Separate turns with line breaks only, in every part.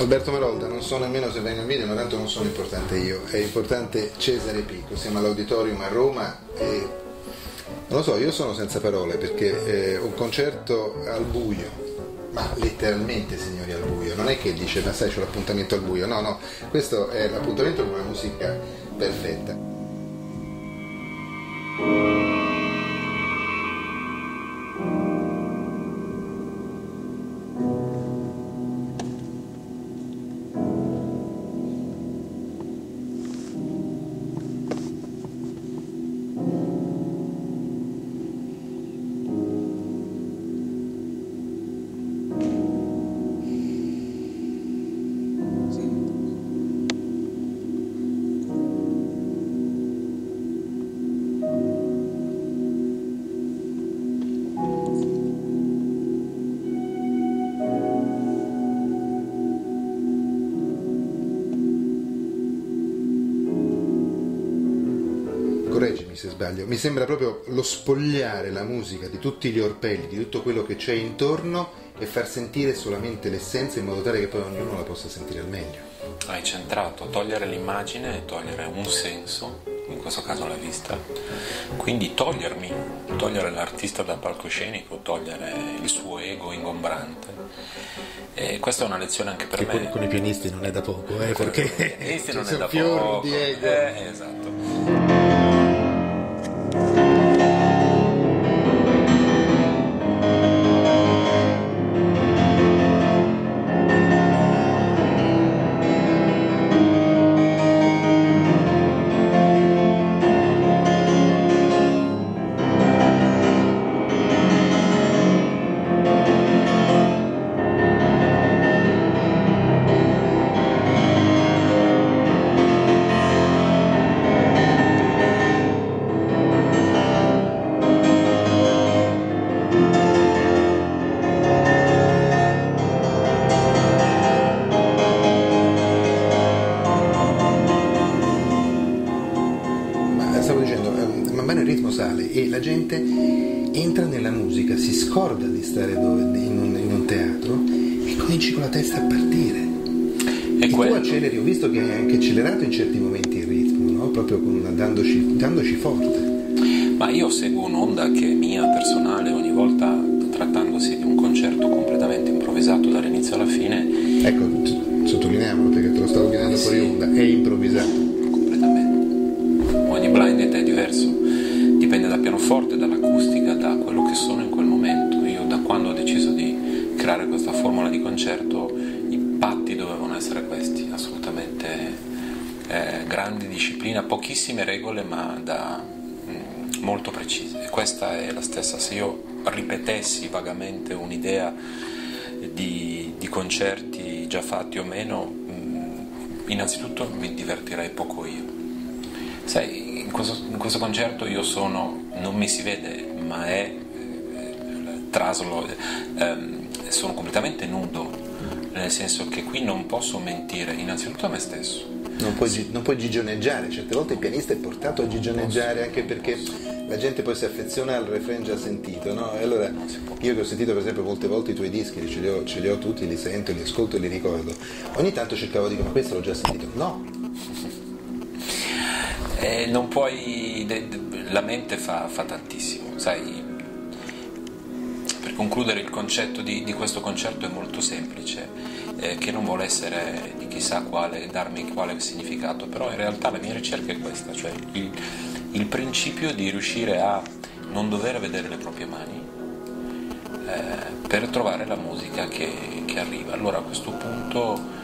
Alberto Marolda, non so nemmeno se vengo in video, ma tanto non sono importante io, è importante Cesare Picco. Siamo all'Auditorium a Roma e non lo so, io sono senza parole perché un concerto al buio, ma letteralmente, signori, al buio, non è che dice ma sai c'ho l'appuntamento al buio, no, questo è l'appuntamento con una musica perfetta. Correggimi se sbaglio, mi sembra proprio lo spogliare la musica di tutti gli orpelli, di tutto quello che c'è intorno e far sentire solamente l'essenza in modo tale che poi ognuno la possa sentire al meglio.
Hai centrato, togliere l'immagine e togliere un senso, in questo caso la vista, quindi togliere l'artista dal palcoscenico, togliere il suo ego ingombrante. E questa è una lezione anche per me.
Con i pianisti non è da poco, perché
i pianisti non è da
poco.
Di ego. Esatto.
Stavo dicendo, man mano il ritmo sale e la gente entra nella musica, si scorda di stare in un teatro e cominci con la testa a partire. E tu acceleri, ho visto che hai anche accelerato in certi momenti il ritmo, no? Proprio dandoci forte.
Ma io seguo un'onda che è mia, personale, ogni volta trattandosi di un concerto completamente improvvisato dall'inizio alla fine.
Ecco, sottolineiamolo perché te lo stavo chiedendo fuori onda, è improvvisato.
Ogni blinded è diverso, dipende dal pianoforte, dall'acustica, da quello che sono in quel momento. Io da quando ho deciso di creare questa formula di concerto, i patti dovevano essere questi, assolutamente grande disciplina, pochissime regole ma molto precise. E questa è la stessa, se io ripetessi vagamente un'idea di concerti già fatti o meno, innanzitutto mi divertirei poco io. Sai, in questo concerto io non mi si vede, ma sono completamente nudo, nel senso che qui non posso mentire innanzitutto a me stesso.
Non puoi gigioneggiare, certe volte il pianista è portato a gigioneggiare anche perché la gente poi si affeziona al refrain già sentito, no? E allora io che ho sentito per esempio molte volte i tuoi dischi, ce li ho tutti, li sento, li ascolto e li ricordo, ogni tanto cercavo di dire ma questo l'ho già sentito, no!
Non puoi, la mente fa tantissimo, sai. Per concludere, il concetto di questo concerto è molto semplice, che non vuole essere di chissà quale, darmi quale significato, però in realtà la mia ricerca è questa, cioè il principio di riuscire a non dover vedere le proprie mani per trovare la musica che arriva. Allora a questo punto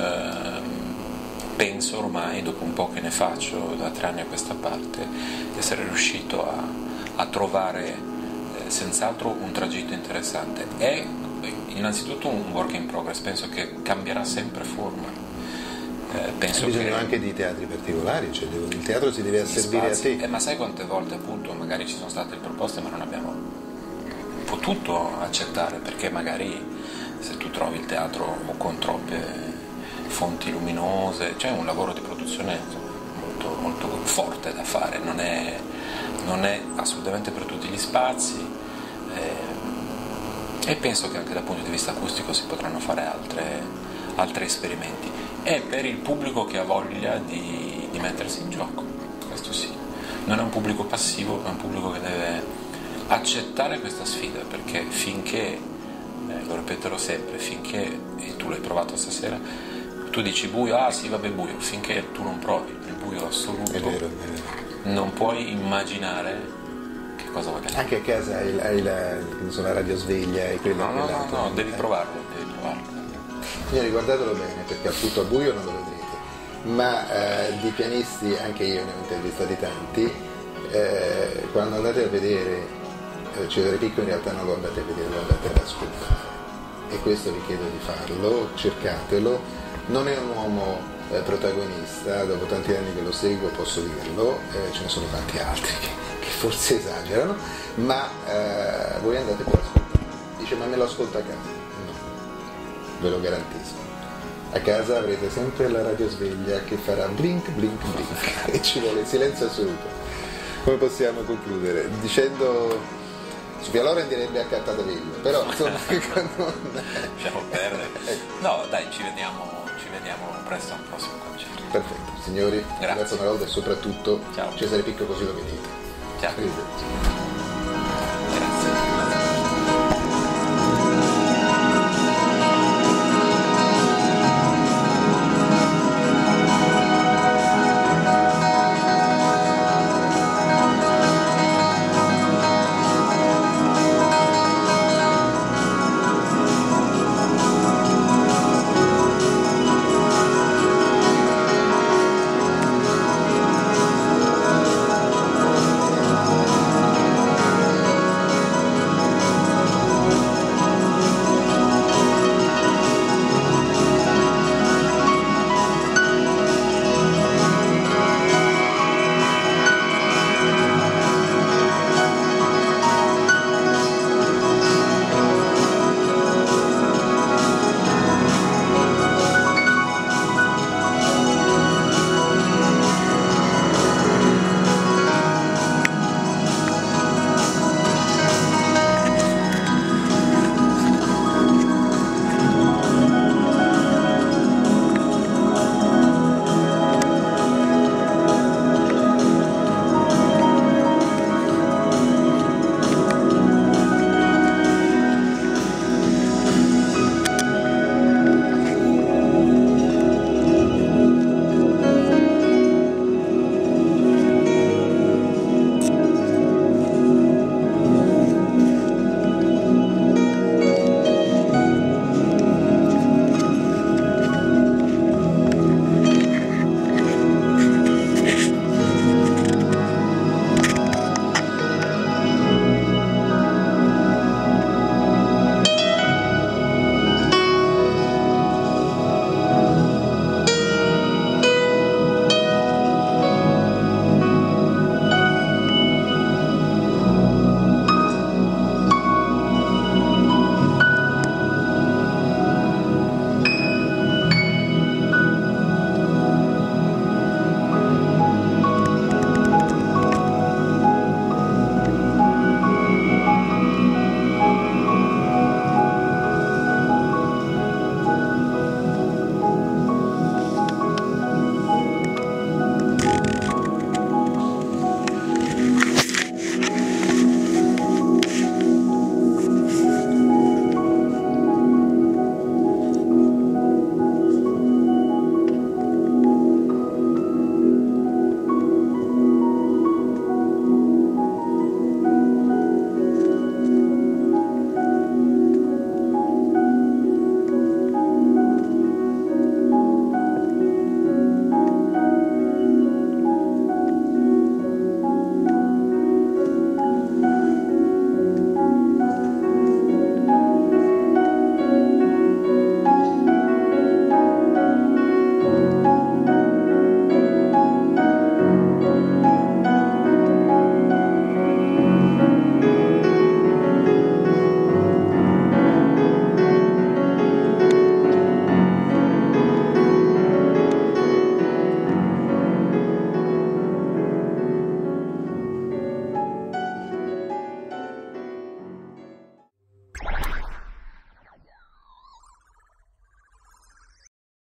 penso ormai, dopo un po' che ne faccio, da 3 anni a questa parte, di essere riuscito a trovare senz'altro un tragitto interessante. È innanzitutto un work in progress, penso che cambierà sempre forma. Penso
bisogno
che
anche di teatri particolari, cioè il teatro si deve asservire a te.
Ma sai quante volte appunto magari ci sono state proposte ma non abbiamo potuto accettare, perché magari se tu trovi il teatro con troppe fonti luminose, c'è un lavoro di produzione molto, molto forte da fare, non è assolutamente per tutti gli spazi, e penso che anche dal punto di vista acustico si potranno fare altri esperimenti, e per il pubblico che ha voglia di mettersi in gioco, questo sì. Non è un pubblico passivo, è un pubblico che deve accettare questa sfida, perché finché, lo ripeterò sempre, finché, e tu l'hai provato stasera, tu dici buio, ah sì vabbè buio, finché tu non provi il buio assoluto,
È vero.
non puoi immaginare che cosa va a cambiare.
Anche a casa hai la radiosveglia e quello.
No, devi provarlo.
Signori, guardatelo bene, perché appunto a buio non lo vedrete, ma di pianisti anche io ne ho intervistati tanti. Quando andate a vedere Cesare Picco, in realtà non lo andate a vedere, lo andate ad ascoltare, e questo vi chiedo di farlo, cercatelo. Non è un uomo protagonista, dopo tanti anni che lo seguo posso dirlo, ce ne sono tanti altri che forse esagerano, ma voi andate per ascoltare. Dice, ma me lo ascolto a casa? Ve lo garantisco. A casa avrete sempre la radiosveglia che farà blink blink blink e ci vuole silenzio assoluto. Come possiamo concludere? Dicendo, Sofia Loren direbbe accattata meglio, però insomma
lasciamo perdere. No dai, ci vediamo presto al prossimo concerto.
Perfetto, signori, grazie Marolda, e soprattutto
ciao.
Cesare Picco, così lo vedete.
Ciao.